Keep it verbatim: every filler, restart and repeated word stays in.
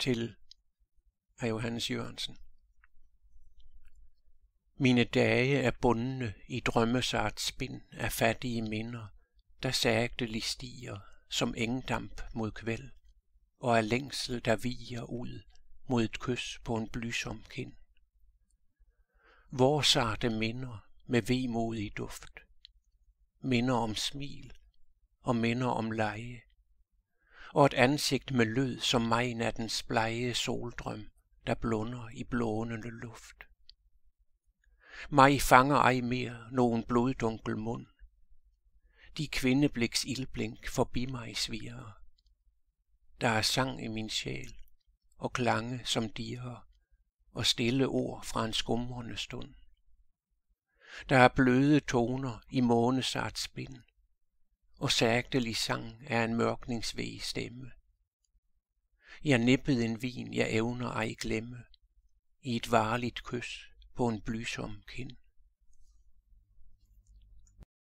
til af Johannes Jørgensen. Mine dage er bundne i drømmesart spind af fattige minder, der sagteligt stiger som engdamp mod kvæld, og af længsel, der viger ud mod et kys på en blysom kind. Hvor sarte minder med vemodig duft, minder om smil og minder om leje, og et ansigt med lød som majnattens blege soldrøm, der blunder i blånende luft. Mig fanger ej mere nogen bloddunkel mund. De kvindebliks ildblink forbi mig svirrer. Der er sang i min sjæl, og klange som dirrer, og stille ord fra en skumrende stund. Der er bløde toner i månesart spind, og sagtelig sang er en mørkningsveg stemme. Jeg nippede en vin, jeg evner ej glemme, i et varligt kys på en blysom kind.